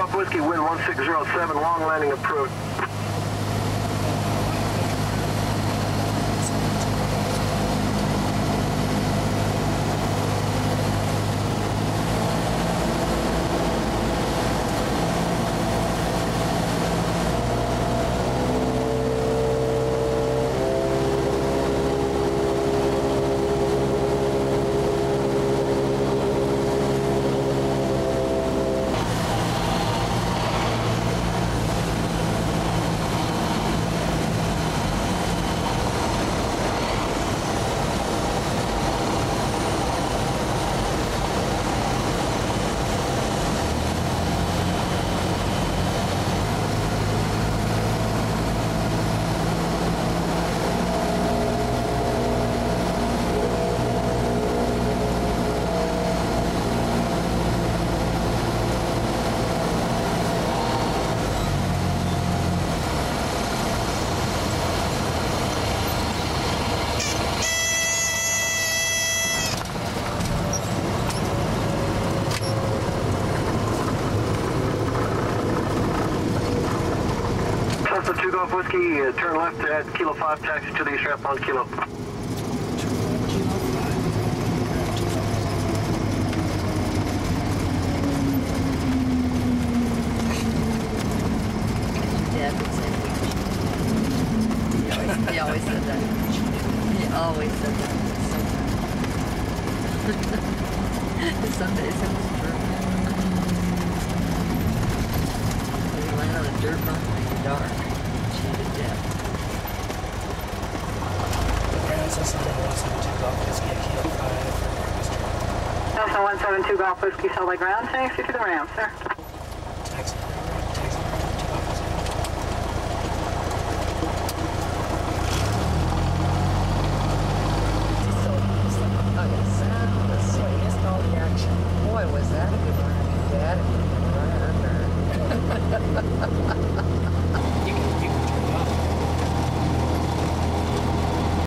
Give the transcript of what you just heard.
Golf Whiskey, wind 1607, long landing approach. Cessna 2 Golf Whiskey, turn left at Kilo 5, taxi to the east ramp on Kilo. He always said that. He always said that. Some days it was true. We land on a dirt run in the dark. Cheated death. Cessna 172 Golf Whiskey at Kilo 5 for Mr. Cessna 172 Golf Whiskey, solid ground, taxi to the ramp, sir.